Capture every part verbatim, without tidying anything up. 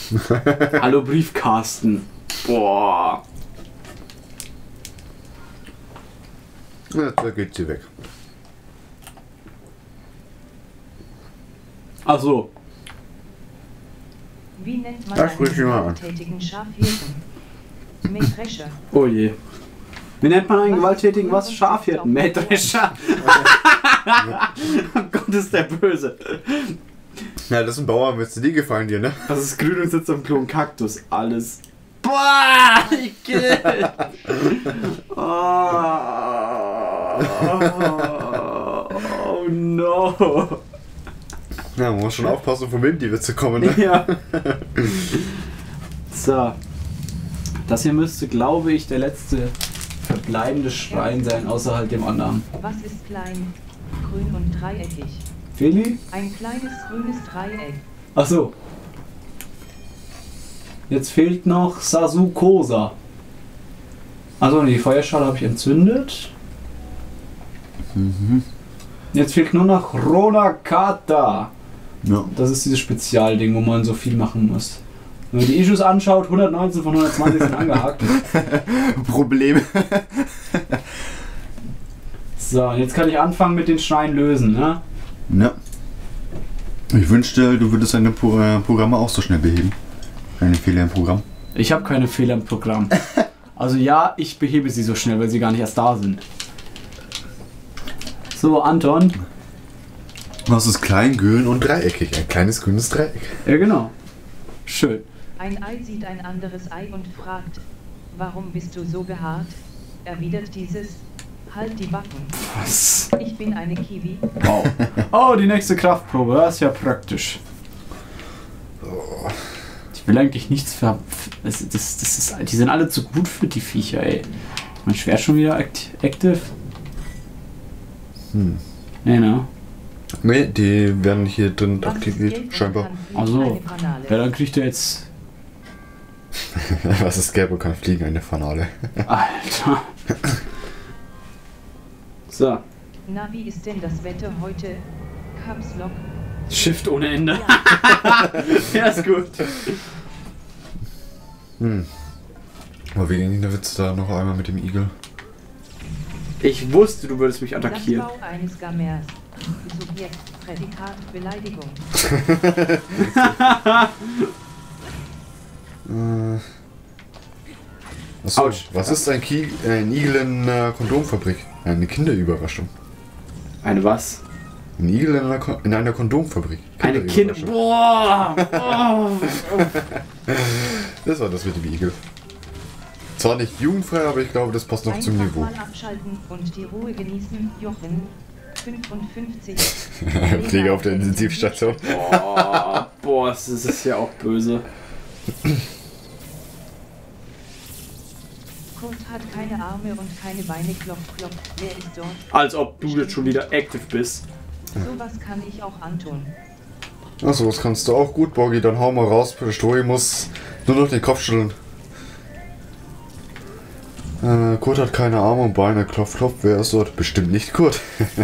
Hallo Briefkasten. Boah. Ja, da geht sie weg. Ach so. Wie nennt man Das sprich ich mal an. einen gewalttätigen Schafhirten? Mähdrescher. Oh je. Wie nennt man einen gewalttätigen was? Schafhirten? Mähdrescher. Oh Gott, ist der böse. Ja, das ist ein Bauer, müsste die gefallen dir, ne? Das ist grün und sitzt am Klo, ein Kaktus. Alles. Boah, Igitt. Oh, oh no. Ja, man muss schon aufpassen, von wem die Witze kommen, ne? Ja. So. Das hier müsste, glaube ich, der letzte verbleibende Schrein sein, außerhalb dem anderen. Was ist klein, grün und dreieckig? Feli? Ein kleines grünes Dreieck. Ach so. Jetzt fehlt noch Sasukosa. Also die Feuerschale habe ich entzündet. Mhm. Jetzt fehlt nur noch Ronakata. Ja. Das ist dieses Spezialding, wo man so viel machen muss. Wenn man die Issues anschaut, hundertneunzehn von hundertzwanzig sind angehakt. Problem. So, jetzt kann ich anfangen mit den Schreien lösen, ne? Ja. Ich wünschte, du würdest deine Pro äh, Programme auch so schnell beheben. Deine Fehler im Programm. Ich habe keine Fehler im Programm. Also ja, ich behebe sie so schnell, weil sie gar nicht erst da sind. So, Anton. Was ist klein, grün und dreieckig? Ein kleines grünes Dreieck. Ja, genau. Schön. Ein Ei sieht ein anderes Ei und fragt, warum bist du so behaart? Erwidert dieses, halt die Backen. Was? Ich bin eine Kiwi. Wow. Oh, die nächste Kraftprobe. Das ist ja praktisch. Ich will eigentlich nichts ver... Das, das, das ist, die sind alle zu gut für die Viecher, ey. Mein Schwert schon wieder act active? Hm. Nee, ne? Nee, die werden hier drin Was ist aktiviert, gelb und scheinbar. kann fliegen? Ach so. Eine Banane. Ja, dann kriegt er jetzt... Was ist gelb und kann fliegen? Eine Fanale. Alter. So. Na, wie ist denn das Wetter heute? Caps Lock. Shift ohne Ende. Ja, ist gut. Hm. Aber wie ging der Witz da noch einmal mit dem Igel? Ich wusste, du würdest mich attackieren. Landbau eines Gamers. Subjekt, Prädikat, Beleidigung. Äh. Achso, Autsch. was ist ein, Ki äh, ein Igel in einer Kondomfabrik? Eine Kinderüberraschung. Eine was? Ein Igel in einer, Ko in einer Kondomfabrik. Eine Kind... Kinderüberraschung. Boah! Oh. Das war das mit dem Igel. Zwar nicht jugendfrei, aber ich glaube, das passt noch zum Einfach Niveau. mal abschalten und die Ruhe genießen. Jochen, fünfundfünfzig. Pflege auf der Intensivstation. Boah, boah, das ist ja auch böse. Kurt hat keine Arme und keine Beine. Klopf, klopf. Wer ist dort? Als ob du jetzt schon wieder active bist. Sowas kann ich auch antun. Achso, das kannst du auch gut, Borgi. Dann hau mal raus. Der Story muss nur noch den Kopf schütteln. Äh, Kurt hat keine Arme und Beine. Klopf, klopf. Wer ist dort? Bestimmt nicht Kurt.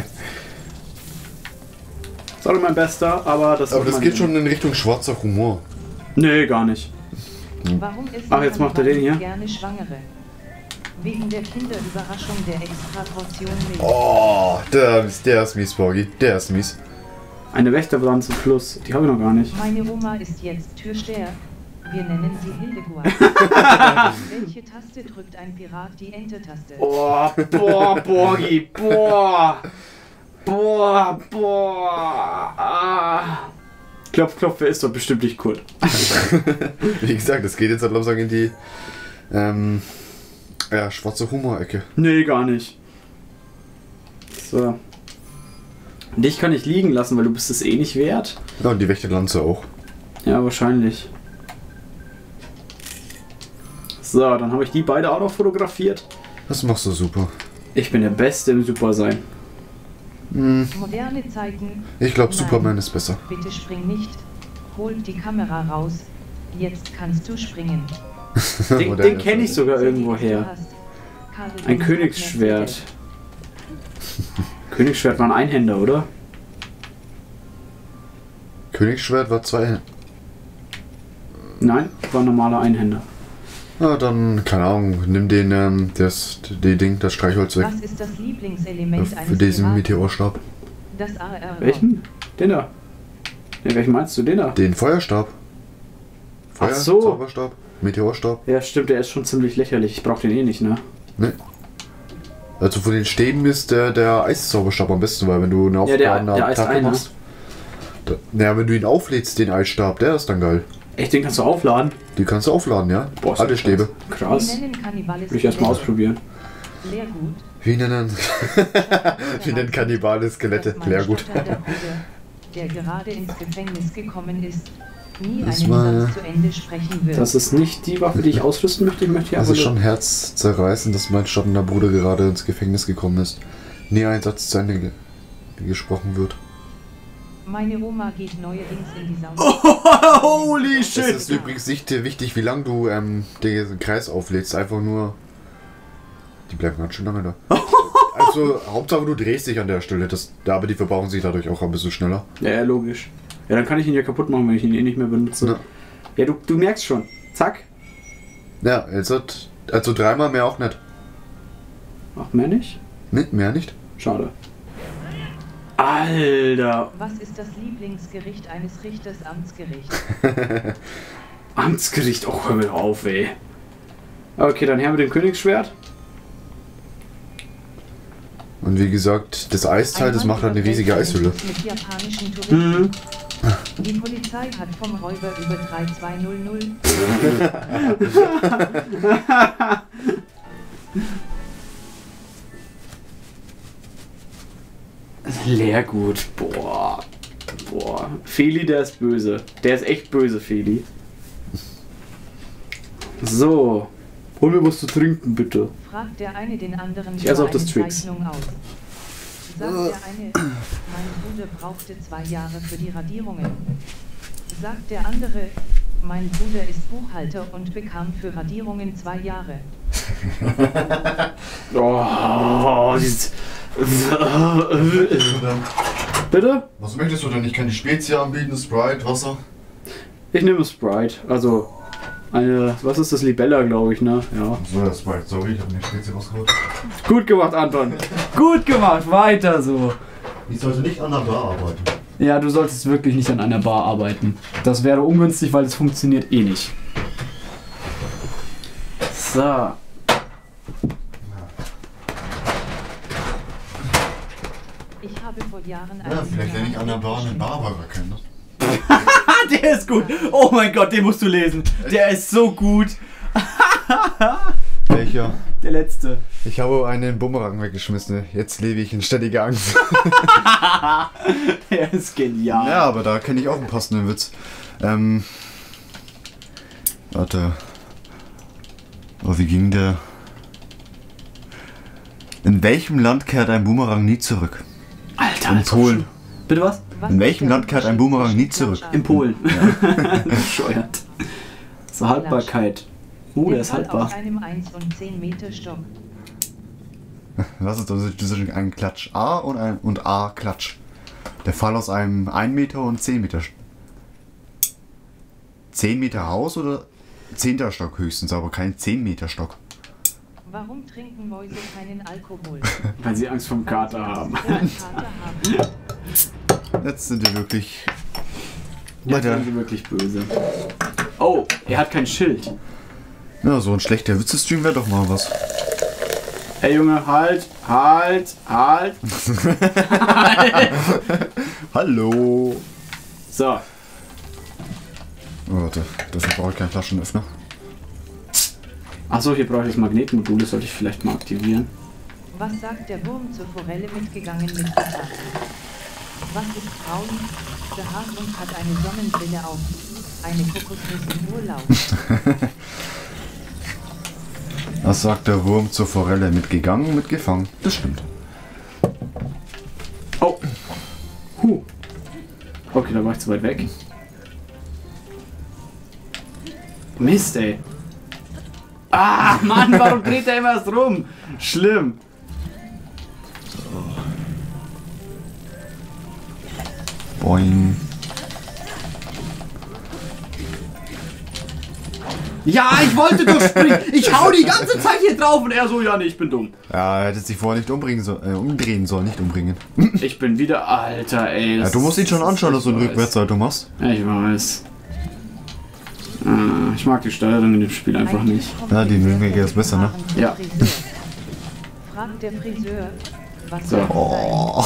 Sorry, mein Bester, aber das Aber wird das mein geht Ding. schon in Richtung schwarzer Humor. Nee, gar nicht. Warum ist Ach, jetzt macht er den hier. gerne Schwangere? Wegen der Kinderüberraschung der Extraportion Milch. Oh, der ist, der ist mies, Borgi. Der ist mies. Eine Wächterpflanze plus. Die habe ich noch gar nicht. Meine Oma ist jetzt Türsteher. Wir nennen sie Hildegard. Welche Taste drückt ein Pirat die Enter-Taste? Boah, boah, Borgi, boah. Boah, boah. Ah. Klopf, klopf, wer ist dort? Bestimmt nicht Kurt. Wie gesagt, das geht jetzt halt langsam in die ähm, ja, schwarze Humor-Ecke. Nee, gar nicht. So. Dich kann ich liegen lassen, weil du bist es eh nicht wert. Ja, und die Wächterlanze auch. Ja, wahrscheinlich. So, dann habe ich die beide auch noch fotografiert. Das machst du super. Ich bin der Beste im Supersein. Hm, Moderne Zeiten. ich glaube, Nein. Superman ist besser. Bitte spring nicht. Holt die Kamera raus. Jetzt kannst du springen. Den, Moderne den kenne ich Zeit. sogar irgendwo her. Ein Königsschwert. Königsschwert war ein Einhänder, oder? Königsschwert war zwei. Nein, war ein normaler Einhänder. Na dann, keine Ahnung, nimm den, ähm, das, die Ding, das Streichholz weg. Was ist das Lieblingselement Für eines diesen Piraten? Meteorstab. Das A R. Welchen? Den da. Ja, welchen meinst du? Den da? Den Feuerstab. Feuer, Ach so. Zauberstab, Meteorstab. Ja, stimmt, der ist schon ziemlich lächerlich. Ich brauch den eh nicht, ne? Ne. Also von den Stäben ist der, der Eiszauberstab am besten, weil wenn du eine Ja, der- aufgeladene der eist Attacke ein, ne? machst. Da, naja, wenn du ihn auflädst, den Eisstab, der ist dann geil. Echt, den kannst du aufladen? Die kannst du aufladen, ja? Boah, ist Alle das Stäbe. Krass. Wir nennen Kannibales Will ich erstmal ausprobieren. Leergut. Wie nennen? Wie nennen Kannibale Skelette? Dass mein Leergut. stotternder Bruder, der gerade ins Gefängnis gekommen ist, nie Das einen war- Satz zu Ende sprechen wird. Das ist nicht die Waffe, die ich ausrüsten möchte. Ich möchte hier Das ist aber schon herzzerreißend, dass mein stottender Bruder gerade ins Gefängnis gekommen ist. Nie ein Satz zu Ende ge gesprochen wird. Meine Oma geht neuerdings in die Sauna. Holy Es ist übrigens nicht äh, wichtig, wie lange du ähm, den Kreis auflädst. Einfach nur... Die bleiben ganz schön lange da. Also, Hauptsache du drehst dich an der Stelle. Das, ja, aber die verbrauchen sich dadurch auch ein bisschen schneller. Ja, ja, logisch. Ja, dann kann ich ihn ja kaputt machen, wenn ich ihn eh nicht mehr benutze. Ja, Ja, du, du merkst schon. Zack. ja jetzt hat... Also dreimal mehr auch nicht. Ach, mehr nicht? Ne, mehr nicht. Schade. Alter. Was ist das Lieblingsgericht eines Richters Amtsgericht? Amtsgericht. Oh, hör mir auf, ey. Okay, dann her mit dem Königsschwert. Und wie gesagt, das Eisteil, das macht halt eine riesige Eishülle. Mit japanischen Touristen. Mhm. Die Polizei hat vom Räuber über drei zwei null null. Leergut. Boah. Boah. Feli, der ist böse. Der ist echt böse, Feli. So. Hol mir was zu trinken, bitte. Fragt der eine den anderen Ich esse über auch das eine Twix. Zeichnung aus. Sagt der eine, mein Bruder brauchte zwei Jahre für die Radierungen. Sagt der andere, mein Bruder ist Buchhalter und bekam für Radierungen zwei Jahre. Oh, dieses... Bitte? Was möchtest du denn? Ich kann die Spezie anbieten, Sprite, Wasser. Ich nehme Sprite. Also, eine... Was ist das? Libella, glaube ich, ne? Ja. So, ja, Sprite, sorry, ich habe eine Spezie rausgeholt. Gut gemacht, Anton. Gut gemacht. Weiter so. Ich sollte nicht an der Bar arbeiten. Ja, du solltest wirklich nicht an einer Bar arbeiten. Das wäre ungünstig, weil es funktioniert eh nicht. So. Ich habe vor Jahren Ja, einen vielleicht lerne ich an der Bar einen Barburger kennen. Ne? Ah, der ist gut. Oh mein Gott, den musst du lesen. Der ist so gut. Welcher? Der letzte. Ich habe einen Bumerang weggeschmissen. Jetzt lebe ich in ständiger Angst. Der ist genial. Ja, aber da kenne ich auch einen passenden Witz. Ähm. Warte. Oh, wie ging der? In welchem Land kehrt ein Boomerang nie zurück? Alter, In ist doch Polen. schon- Bitte was? Was In ist welchem der Land kehrt ein Boomerang nie zurück? In Polen. Bescheuert. So, Haltbarkeit. Oh, der ist Fall haltbar. auf einem eins und zehn Meter Stock. Was ist der Unterschied zwischen einem Klatsch A und, ein, und A Klatsch? Der Fall aus einem ein Meter und zehn Meter. zehn Meter Haus oder zehnter Stock höchstens, aber kein zehn Meter Stock. Warum trinken Mäuse keinen Alkohol? Weil sie Angst vom Kater haben. Weil sie Angst vor dem Kater haben. Jetzt sind wir wirklich. Jetzt Weiter. sind sie wirklich böse. Oh, er hat kein Schild. Ja, so ein schlechter Witzestream wäre doch mal was. Hey Junge, halt, halt, halt. Hallo. So, Oh, warte, dafür brauche ich keinen Flaschenöffner. achso, hier brauche ich das Magnetmodul, das sollte ich vielleicht mal aktivieren. Was sagt der Wurm zur Forelle mitgegangen mit Gitarre? Was ist braun, behaart und hat eine Sonnenbrille auf? Eine Kokosnuss im Urlaub. Was sagt der Wurm zur Forelle? Mitgegangen, mitgefangen. Das stimmt. Oh. Huh. Okay, da war ich zu weit weg. Mist, ey. Ah, Mann, warum dreht er immer erst rum? Schlimm. Boing. Ja, ich wollte doch springen. Ich hau die ganze Zeit hier drauf und er so, ja, nee, ich bin dumm. Ja, er hätte sich vorher nicht umbringen so, äh, umdrehen sollen, nicht umbringen. Ich bin wieder... Alter, ey. Ja, du musst ihn schon anschauen, dass du eine ich weiß. Rückwärtssalto machst. Ja, ich weiß. Ah, ich mag die Steuerung in dem Spiel einfach nicht. Ja, die Nürnberger ist besser, ne? Ja. Fragt der Friseur, was So. soll Oh.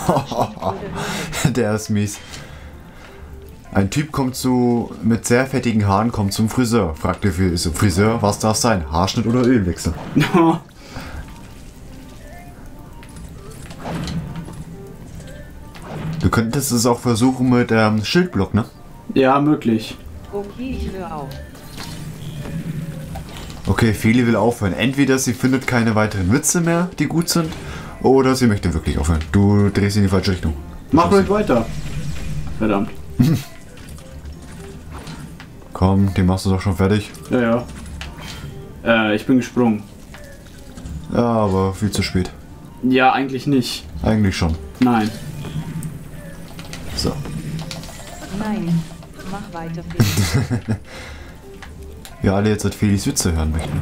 Der ist mies. Ein Typ kommt zu, mit sehr fettigen Haaren, kommt zum Friseur. Fragt der Friseur, was darf sein? Haarschnitt oder Ölwechsel? Du könntest es auch versuchen mit ähm, Schildblock, ne? Ja, möglich. Okay, ich höre auf. Okay, Feli will aufhören. Entweder sie findet keine weiteren Witze mehr, die gut sind, oder sie möchte wirklich aufhören. Du drehst in die falsche Richtung. Mach ruhig weiter. Verdammt. Komm, den machst du doch schon fertig. Ja, ja. Äh, ich bin gesprungen. Ja, aber viel zu spät. Ja, eigentlich nicht. Eigentlich schon. Nein. So. Nein, mach weiter, Felix. Wir alle jetzt seit Felis Witze hören möchten.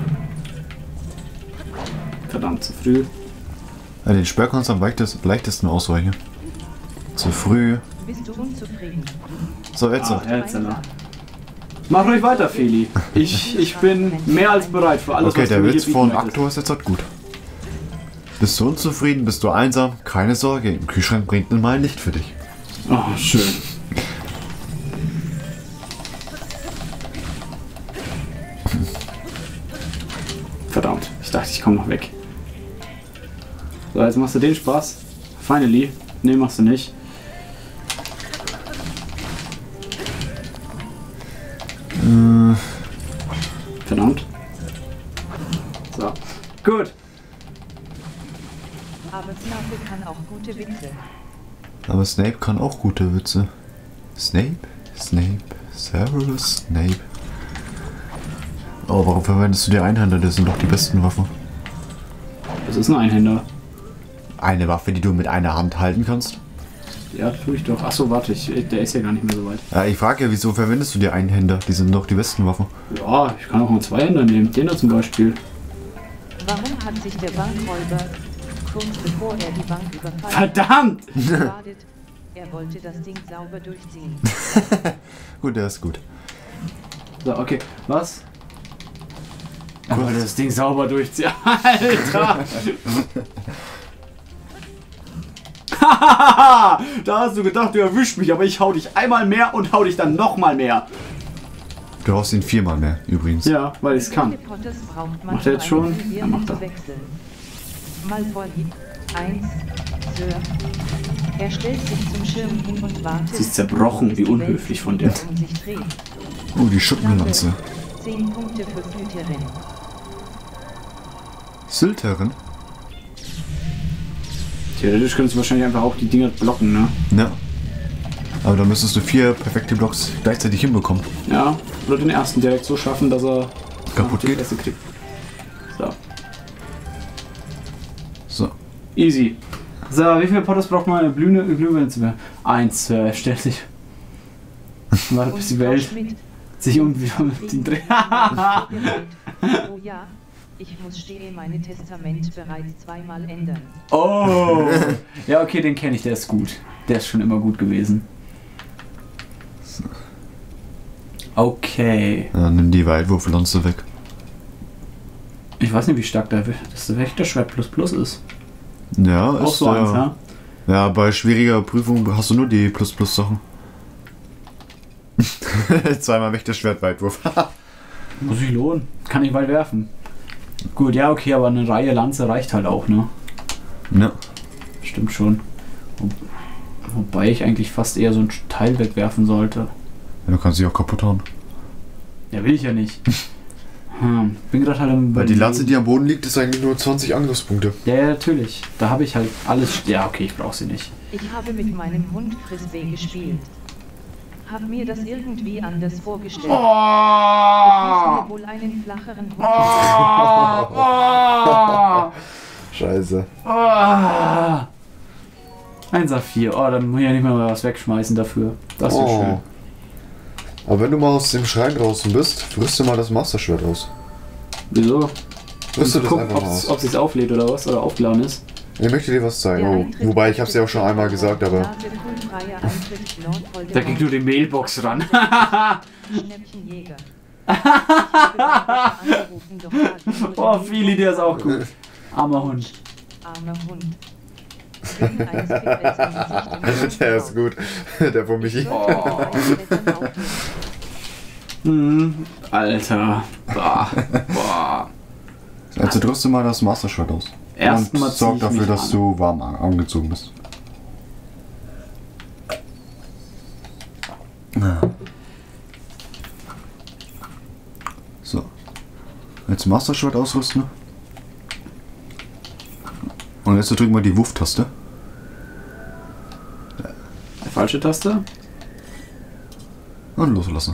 Verdammt, zu früh. Ja, den Sperr kannst du am leichtesten, leichtesten ausweichen. Zu früh. Bist du unzufrieden? So, jetzt. Ah, jetzt, ja. Mach ruhig weiter, Feli. Ich, ich bin mehr als bereit für alles, Okay, was der du mir Witz hier von bieten möchtest. Aktor ist jetzt halt gut. Bist du unzufrieden? Bist du einsam? Keine Sorge, im Kühlschrank bringt mal ein Licht für dich. Oh, schön. Verdammt, ich dachte, ich komme noch weg. So, jetzt machst du den Spaß. Finally. Nee, machst du nicht. Äh, Verdammt. So. Gut. Aber Snape kann auch gute Witze. aber Snape kann auch gute Witze. Snape? Snape? Severus Snape? Oh, warum verwendest du die Einhänder? Das sind doch die besten Waffen. Das ist ein Einhänder. Eine Waffe, die du mit einer Hand halten kannst? Ja, tue ich doch. Achso, warte, ich, der ist ja gar nicht mehr so weit. Ja, ich frage ja, wieso verwendest du die Einhänder? Die sind doch die besten Waffen. Ja, ich kann auch mal zwei Händer nehmen. Den da zum Beispiel. Warum hat sich der Bankräuber, kurz bevor er die Bank überfallen Verdammt! gebadet? Er wollte das Ding sauber durchziehen. Gut, der ist gut. So, okay. Was? Er wollte das Ding sauber durchziehen. Alter! Da hast du gedacht, du erwischst mich, aber ich hau dich einmal mehr und hau dich dann nochmal mehr. Du haust ihn viermal mehr, übrigens. Ja, weil ich es kann. Harry Potters braucht Macht er jetzt schon? Ja, macht er. Malfoy eins, Sir. Er stellt sich zum Schirm hin und wartet. Sie ist zerbrochen, wie unhöflich von der. Um sich dreht. Oh, die Schuppenlanze. zehn Punkte für Slytherin. Slytherin? Theoretisch könntest du wahrscheinlich einfach auch die Dinger blocken, ne? Ja. Aber da müsstest du vier perfekte Blocks gleichzeitig hinbekommen. Ja, oder den ersten direkt so schaffen, dass er Kaputt die geht. Fresse kriegt. So, So. easy. So, wie viele Potters braucht man eine Glühne, Glühbirne zu werden? Eins, Sir, er stellt sich. Warte, bis die Welt sich um mit ihm dreht. Oh ja, ich muss stehe meine Testament bereits zweimal ändern. Oh! Ja, okay, den kenne ich, der ist gut. Der ist schon immer gut gewesen. Okay. Ja, nimm die Weitwurflanze weg. Ich weiß nicht, wie stark der, das Wächterschwert plus plus ist. Ja, Auch ist so eins, ja. ja? Ja, bei schwieriger Prüfung hast du nur die Plus-Plus-Sachen. Zweimal Wächterschwert Weitwurf. Muss sich lohnen. Kann ich weit werfen. Gut, ja, okay, aber eine Reihe Lanze reicht halt auch, ne? Ja. Stimmt schon. Wo, wobei ich eigentlich fast eher so ein Teil wegwerfen sollte. Ja, du kannst sie auch kaputt hauen. Ja, will ich ja nicht. Hm, bin gerade halt am Weil die Lanze, die am Boden liegt, ist eigentlich nur zwanzig Angriffspunkte. Ja, ja, natürlich. Da habe ich halt alles... Ja, okay, ich brauche sie nicht. Ich habe mit meinem Hund Frisbee gespielt. Hab mir das irgendwie anders vorgestellt. Ich muss mir wohl einen flacheren Hund. Oh, oh, Scheiße. oh. Ein Saphir. Oh, dann muss ich ja nicht mal was wegschmeißen dafür. Das ist Oh. schön. Aber wenn du mal aus dem Schrein draußen bist, rüste mal das Masterschwert aus. Wieso? Rüste das guck, einfach mal aus. Ob es auflädt oder was? Oder aufgeladen ist? Ich möchte dir was zeigen. Oh, wobei, ich hab's ja auch schon einmal gesagt, aber... Da ging nur die Mailbox ran. Schnäppchenjäger. Oh, Fili, der ist auch gut. Armer Hund. Armer Hund. Wegen eines Pickels im Gesicht im Der ist gut. Der von Michi. Oh. Hm, Alter. Boah. Boah. Also drückst du mal das Masterschwert aus. Erstmal und sorg dafür, dass an. du warm an- angezogen bist. So. Jetzt Masterschwert ausrüsten. Und jetzt drücken wir die Wuff-Taste. Falsche Taste? Und loslassen.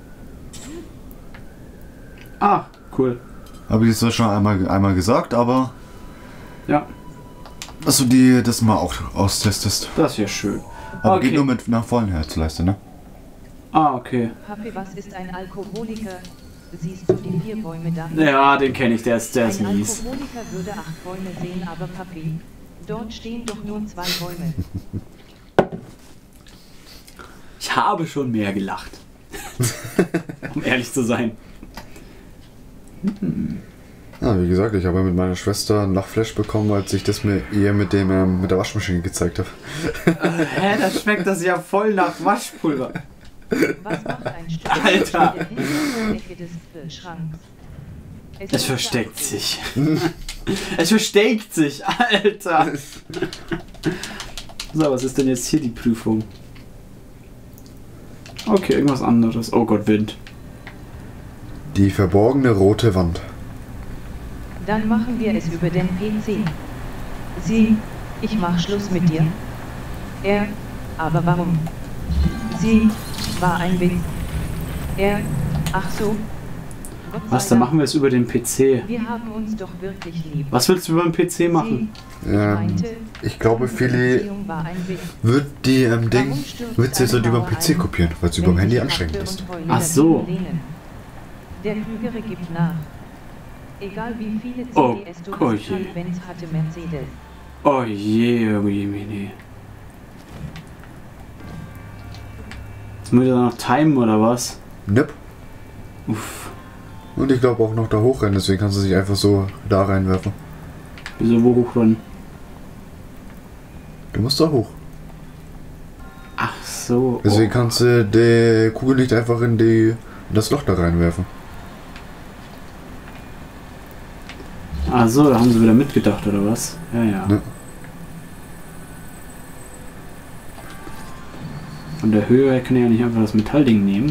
Ah, cool. Habe ich jetzt zwar schon einmal, einmal gesagt, aber... Ja. Dass du die, das mal auch austestest. Das ist ja schön. Aber Okay. geht nur mit einer vollen Herzleiste, ne? Ah, okay. Papi, was ist ein Alkoholiker? Siehst du die vier Bäume da? Ja, den kenne ich, der ist, der ist Ein mies. Alkoholiker würde acht Bäume sehen, aber Papi, dort stehen doch nur zwei Bäume. Ich habe schon mehr gelacht. Um ehrlich zu sein. Ja, wie gesagt, ich habe mit meiner Schwester ein Lachflash bekommen, als ich das mir ihr mit dem ähm, mit der Waschmaschine gezeigt habe. Äh, hä, da schmeckt das ja voll nach Waschpulver. Was macht ein Stück Alter. in der Ecke des Kühlschranks? Es versteckt sich. Es versteckt sich, Alter. So, was ist denn jetzt hier die Prüfung? Okay, irgendwas anderes. Oh Gott, Wind. Die verborgene rote Wand. Dann machen wir es über den P C. Sie, ich mach Schluss mit dir. Er, aber warum? Sie, war ein Witz. Er, ach so. Gott sei Was, dann Dank. machen wir es über den P C. Wir haben uns doch wirklich lieb. Was willst du über den P C machen? Sie, ich Ähm, meinte, ich glaube, unsere Philly Beziehung war ein Witz. wird die ähm, Ding Warum stürzt Witze jetzt eine halt über den Mauer P C ein, kopieren, weil es über dem wenn Handy sich anstrengend Lachte ist. und Heule Ach so. dagegen lehnen? Der Klügere gibt nach. Egal wie viele Oh, C D S du oh hast, je. Benz hatte Mercedes. Oh je, oh je, nee. Jetzt muss ich da noch timen oder was? Nipp. Uff. Und ich glaube auch noch da hochrennen, deswegen kannst du dich einfach so da reinwerfen. Wieso wo hochrennen? Du musst da hoch. Ach so. Deswegen Oh. kannst du die Kugel nicht einfach in, die, in das Loch da reinwerfen. Ach so, da haben sie wieder mitgedacht oder was? Ja, ja. Ne? Von der Höhe her kann ich ja nicht einfach das Metallding nehmen.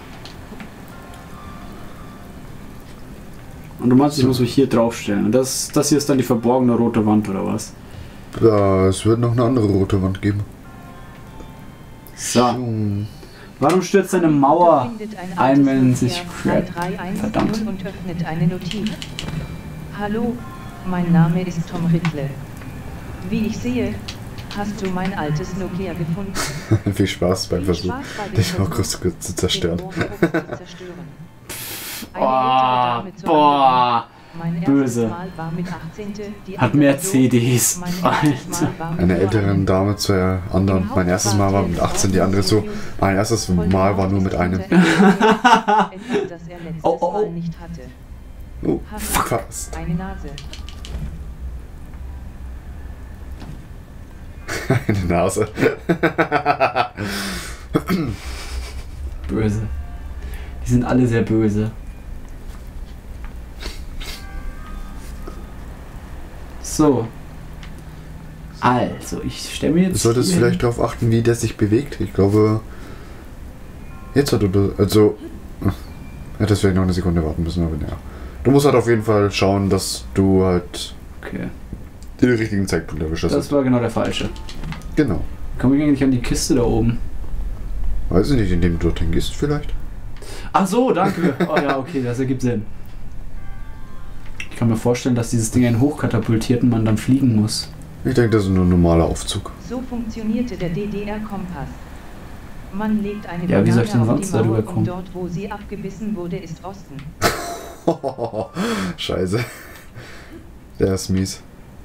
Und du meinst, ich muss mich hier draufstellen. Und das, das hier ist dann die verborgene rote Wand oder was? Ja, es wird noch eine andere rote Wand geben. So. Hm. Warum stürzt eine Mauer Findet ein ein, altes wenn Nokia sich drei drei eins Verdammt. null und öffnet eine Notiz. Hallo, mein Name ist Tom Riddle. Wie ich sehe, hast du mein altes Nokia gefunden. Viel Spaß beim Viel Versuch, Spaß bei dem dich mal Versuch, kurz zu zerstören. den Wohnhof zu zerstören. Eine Boah, ältere Dame zur boah. Mein erstes Böse. Mal war mit achtzehn. Die Hat andere mehr so. C Ds. Mein erstes Alter. Mal war mit Eine nur älteren einem. Dame zur anderen. Mein erstes Mal war mit achtzehn, die andere so. Mein erstes Mal war nur mit einem. Etwas, das er letztes Oh, oh, oh. Mal nicht hatte. Oh, Haha, fast. eine Nase. Eine Nase. Böse. Die sind alle sehr böse. So. Also, ich stelle mir Du jetzt. solltest hier- vielleicht darauf achten, wie der sich bewegt. Ich glaube. Jetzt hat du. Also. Hättest vielleicht noch eine Sekunde warten müssen, aber ja. Du musst halt auf jeden Fall schauen, dass du halt Okay. den richtigen Zeitpunkt erwischt hast. Das war genau der falsche. Genau. Komme ich eigentlich an die Kiste da oben? Weiß ich nicht, indem du dorthin gehst vielleicht. Ach so, danke. Oh ja, okay, das ergibt Sinn. Ich kann mir vorstellen, dass dieses Ding einen hochkatapultiert und man dann fliegen muss. Ich denke, das ist nur ein normaler Aufzug. So funktionierte der D D R-Kompass. Man legt eine Ja, wie soll ich denn Banane auf sonst die Mauer darüber und kommen? dort, wo sie abgebissen wurde, ist Osten. Scheiße. Der ist mies.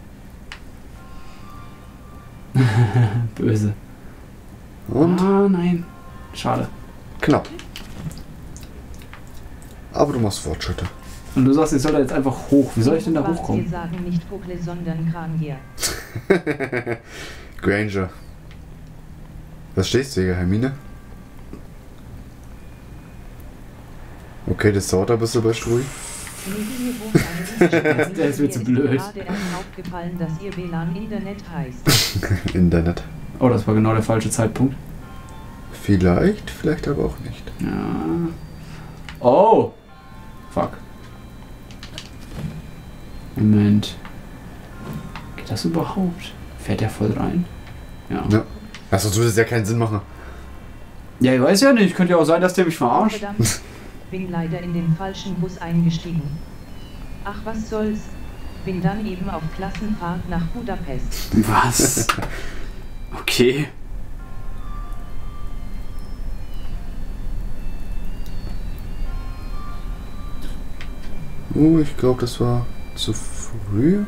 Böse. Und? Ah, nein. Schade. Knapp. Aber du machst Fortschritte. Und du sagst, ich soll da jetzt einfach hoch. Wie soll ich denn da Was hochkommen? Wir sagen nicht Pukle, sondern Krangier. Granger. Was stehst du hier, Hermine? Okay, das dauert ein bisschen bei Strui. Der ist mir zu blöd. Gerade erst aufgefallen, dass ihr W L A N Internet heißt. Internet. Oh, das war genau der falsche Zeitpunkt. Vielleicht, vielleicht aber auch nicht. Ja. Oh! Fuck. Moment. Geht das überhaupt? Fährt der voll rein? Ja. Ja. Also würde es ja keinen Sinn machen. Ja, ich weiß ja nicht. Könnte ja auch sein, dass der mich verarscht. Verdammt, bin leider in den falschen Bus eingestiegen. Ach, was soll's. Bin dann eben auf Klassenfahrt nach Budapest. Was? Okay. Oh, ich glaube, das war zu früh.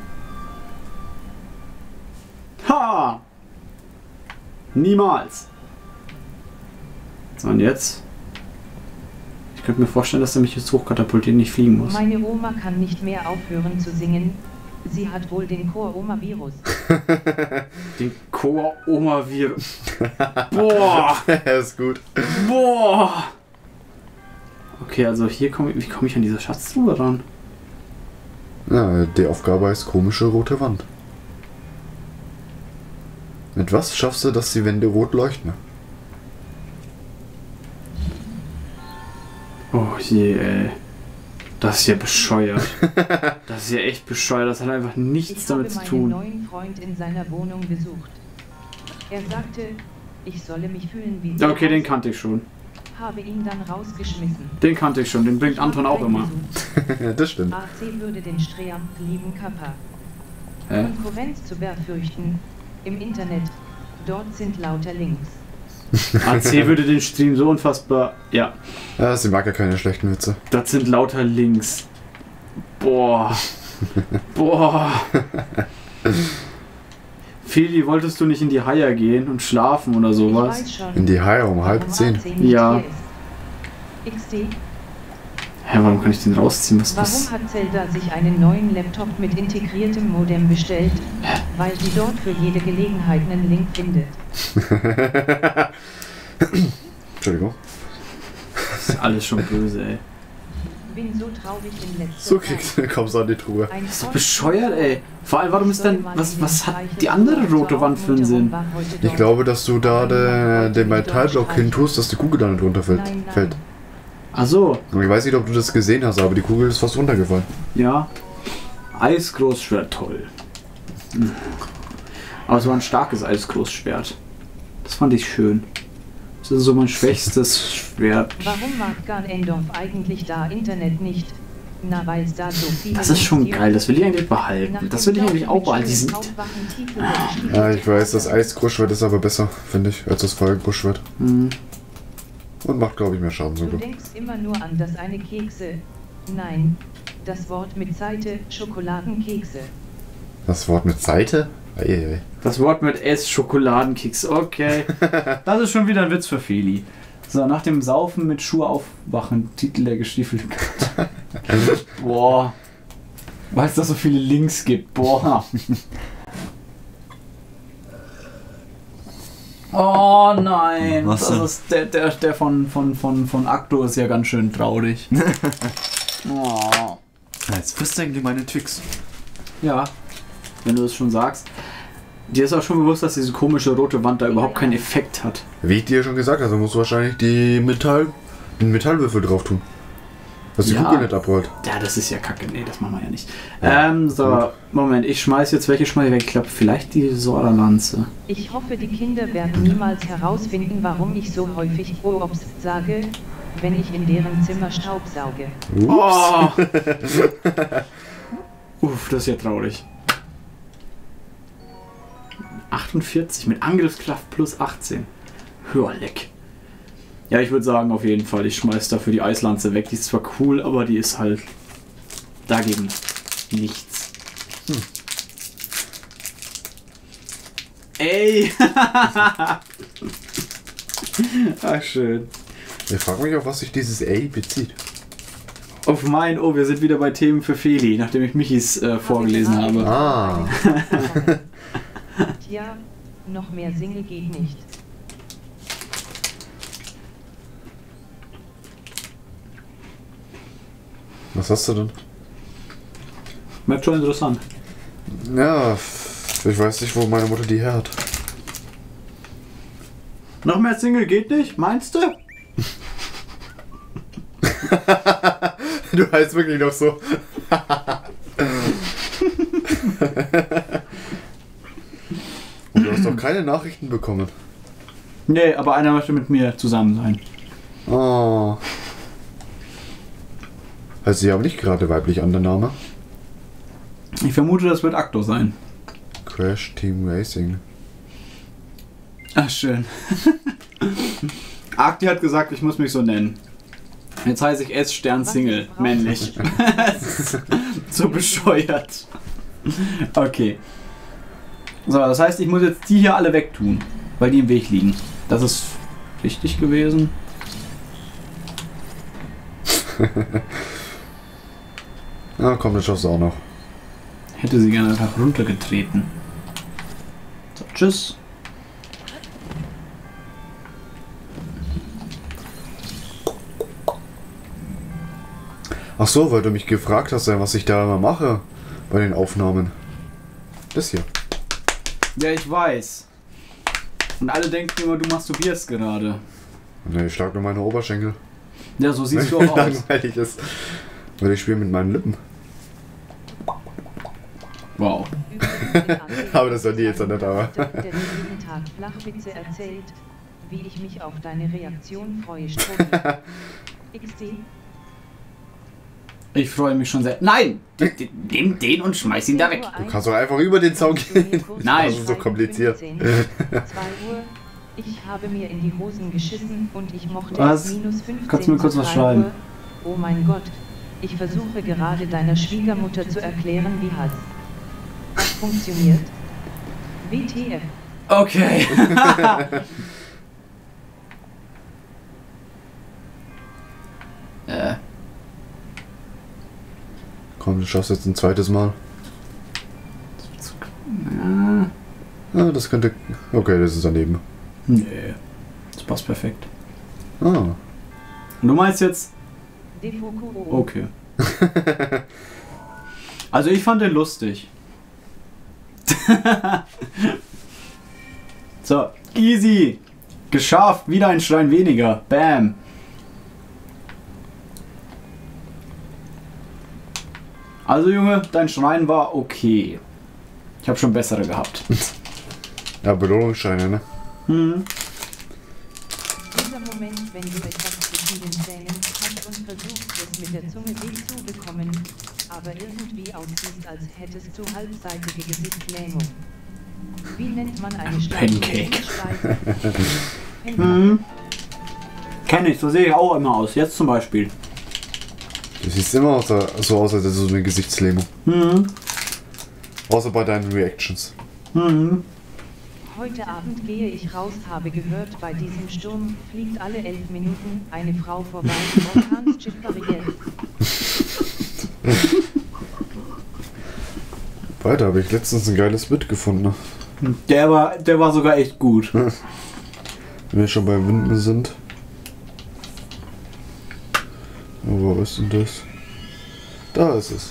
Ha! Niemals. So, und jetzt? Ich könnte mir vorstellen, dass er mich jetzt hochkatapultiert und nicht fliegen muss. Meine Oma kann nicht mehr aufhören zu singen. Sie hat wohl den Chor-Oma-Virus. Den Chor-Oma-Virus. Boah! Er ist gut. Boah! Okay, also hier komme ich, wie komme ich an diese Schatztruhe ran? Ja, die Aufgabe heißt komische rote Wand. Mit was schaffst du, dass die Wände rot leuchten? Oh je, ey. Das ist ja bescheuert. Das ist ja echt bescheuert. Das hat einfach nichts Ich damit habe zu meinen tun. neuen Freund in seiner Wohnung besucht. Er sagte, ich solle mich fühlen wie Ja, okay, zu den Hause. kannte ich schon. Habe ihn dann rausgeschmissen. Den kannte ich schon. Den bringt Anton auch immer. Das stimmt. A C würde den Stream lieben Kappa. Hä? Konkurrenz zu befürchten. Im Internet. Dort sind lauter Links. A C würde den Stream so unfassbar... Ja, Ja, sie mag ja keine schlechten Witze. das sind lauter Links. Boah. Boah. Feli, wolltest du nicht in die Haie gehen und schlafen oder Ich sowas? weiß schon, In die Haie um halb warum zehn. A C nicht Ja. hier ist. X D, Hä, warum kann ich den rausziehen? Was, was? warum hat Zelda sich einen neuen Laptop mit integriertem Modem bestellt? Weil sie dort für jede Gelegenheit einen Link findet. Entschuldigung. Das ist alles schon böse, ey. Bin so traurig in letzter So Zeit. kriegst du, kommst du an die Truhe. Ein Das ist doch Freund- bescheuert, ey. Vor allem, warum ist denn... Was, was hat die andere rote Wand für einen Sinn? Ich glaube, dass du da de, den Metallblock hin tust, dass die Kugel da nicht runterfällt. Nein, nein. Fällt. Ach so, Und ich weiß nicht, ob du das gesehen hast, aber die Kugel ist fast runtergefallen. ja. Eisgroßschwert, toll. Hm. Aber es war ein starkes Eisgroßschwert. Das fand ich schön. Das ist so mein schwächstes Schwert. Warum mag Ganondorf eigentlich da Internet nicht? Na, weil es da so viele Das ist schon Links geil, das will ich eigentlich Nach behalten. Das dem will ich eigentlich auch Laufen mit behalten. Die schönen sind... Hauptwachen Titel wird Ja, ich gespielt. weiß, das Eisgroßschwert ist aber besser, finde ich, als das Feuergroßschwert. Hm. Und macht, glaube ich, mehr Schaden Du sogar. denkst immer nur an das eine Kekse. Nein, das Wort mit Seite, Schokoladenkekse. Das Wort mit Seite? Eieiei. Das Wort mit S, Schokoladenkeks, okay. Das ist schon wieder ein Witz für Feli. So, nach dem Saufen mit Schuhe aufwachen, Titel der gestiefelten Katte. Boah. Weil es da so viele Links gibt, boah. Oh nein, Was das denn? ist der, der, der von, von, von, von Akto ist ja ganz schön traurig. Oh. Jetzt frisst du eigentlich meine Twix. Ja, wenn du es schon sagst. Dir ist auch schon bewusst, dass diese komische rote Wand da überhaupt keinen Effekt hat. Wie ich dir schon gesagt habe, musst du wahrscheinlich die Metall, den Metallwürfel drauf tun. Dass die Ja. Kugel nicht abrollt. Ja, das ist ja kacke. Nee, das machen wir ja nicht. Ähm, so, Moment, ich schmeiß jetzt welche schmeiß ich weg. Ich glaube, vielleicht die Sora-Lanze. Ich hoffe, die Kinder werden niemals herausfinden, warum ich so häufig Oops sage, wenn ich in deren Zimmer staubsauge. Oh. Uff, das ist ja traurig. achtundvierzig mit Angriffskraft plus achtzehn. Hör leck. Ja, ich würde sagen, auf jeden Fall. Ich schmeiß dafür die Eislanze weg. Die ist zwar cool, aber die ist halt dagegen nichts. Hm. Ey! Ach, schön. Ich frage mich, auf was sich dieses A bezieht. Auf mein, oh, wir sind wieder bei Themen für Feli, nachdem ich Michis äh, vorgelesen habe. Ah. Tja, noch mehr Single geht nicht. Was hast du denn? Bleibt schon interessant. Ja, ich weiß nicht, wo meine Mutter die her hat. Noch mehr Single geht nicht, meinst du? Du heißt wirklich noch so. Und du hast doch keine Nachrichten bekommen. Nee, aber einer möchte mit mir zusammen sein. Oh. Also sie haben nicht gerade weiblich an der Name. Ich vermute, das wird Aktor sein. Crash Team Racing. Ach, schön. Akti hat gesagt, ich muss mich so nennen. Jetzt heiße ich S Stern Single, männlich. So bescheuert. Okay. So, das heißt, ich muss jetzt die hier alle wegtun, weil die im Weg liegen. Das ist richtig gewesen. Ja, komm, das schaffst du auch noch. Hätte sie gerne einfach runtergetreten. So, tschüss. Ach so, weil du mich gefragt hast, was ich da immer mache bei den Aufnahmen. Das hier. Ja, ich weiß. Und alle denken immer, du masturbierst gerade. Ne, ich schlag nur meine Oberschenkel. Ja, so siehst du auch aus. Langweilig ist. Weil ich spiele mit meinen Lippen. Wow. Aber das soll die jetzt auch nicht, aber. Der jeden Tag Flachwitze erzählt, wie ich mich auf deine Reaktion freue. Strom. X D. Ich freue mich schon sehr. Nein! Nimm den und schmeiß ihn da weg. Du kannst doch einfach über den Zaun gehen. Nein. Das ist so kompliziert. zwei Uhr. Ich habe mir in die Hosen geschissen und ich mochte Was? es minus fünfzehn. Kannst du mir kurz was drei schreiben? Uhr. Oh mein Gott. Ich versuche gerade deiner Schwiegermutter zu erklären, wie hat das funktioniert. W T F. Okay. äh. Komm, du schaffst jetzt ein zweites Mal. Ja. Ah, das könnte. Okay, das ist daneben. Nee. Das passt perfekt. Ah. Und du meinst jetzt. Defoko. Okay. Also ich fand den lustig. So, easy. Geschafft. Wieder ein Schrein weniger. Bam. Also Junge, dein Schrein war okay. Ich habe schon bessere gehabt. Ja, Belohnungsscheine, ne? Hm. Dieser Moment, wenn du etwas zwischen den Zähnen hast und versuchst es mit der Zunge wegzubekommen, aber irgendwie aussieht, als hättest du halbseitige Gesichtslähmung. Wie nennt man eine Pancake. Pancake. Hm. Kenn ich, so sehe ich auch immer aus. Jetzt zum Beispiel. Du siehst immer aus, so aus, als hättest du eine Gesichtslähmung. Hm. Außer bei deinen Reactions. Hm. Heute Abend gehe ich raus, habe gehört, bei diesem Sturm fliegt alle elf Minuten eine Frau vorbei. Orkanschip-Barriere. Weiter habe ich letztens ein geiles Bit gefunden. Der war, der war sogar echt gut. Wenn wir schon bei Winden sind. Oh, wo ist denn das? Da ist es.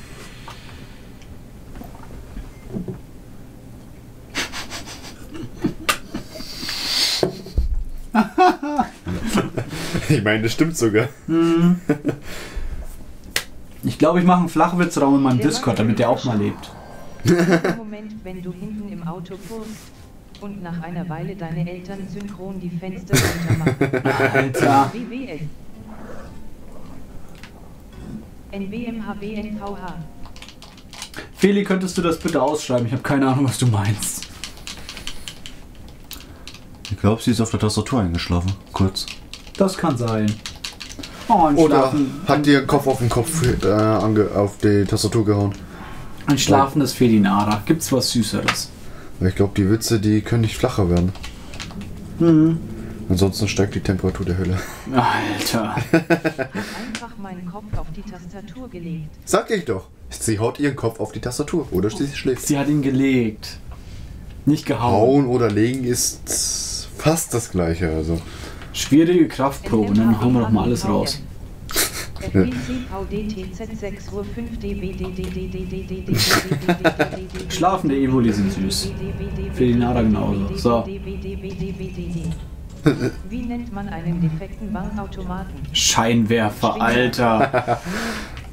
Ich meine, das stimmt sogar. Hm. Ich glaube, ich mache einen Flachwitzraum in meinem Der Discord, damit der auch mal lebt. Dieser Moment, wenn du hinten im Auto fuhrst und nach einer Weile deine Eltern synchron die Fenster runter machen. Alter. W W L. N W M H W N V H. Feli, könntest du das bitte ausschreiben? Ich habe keine Ahnung, was du meinst. Ich glaube, sie ist auf der Tastatur eingeschlafen. Kurz. Das kann sein. Oh, ein Oder Schlafen, hat dir den Kopf auf den Kopf äh, ange auf die Tastatur gehauen? ein schlafendes Felinara. Gibt's was Süßeres? Ich glaube, die Witze, die können nicht flacher werden. Mhm. Ansonsten steigt die Temperatur der Hölle. Alter. Einfach meinen Kopf auf die Tastatur gelegt. Sag ich doch. Sie haut ihren Kopf auf die Tastatur oder sie schläft. Sie hat ihn gelegt. Nicht gehauen. Hauen oder legen ist fast das gleiche. Also. Schwierige Kraftproben, dann hauen wir doch mal alles raus. F B C V D T Z sechs Uhr fünf D B D D D D D D D. Schlafende Evoli sind süß. Felinara genauso. So. Wie nennt man einen defekten Bankautomaten? Scheinwerfer, Alter.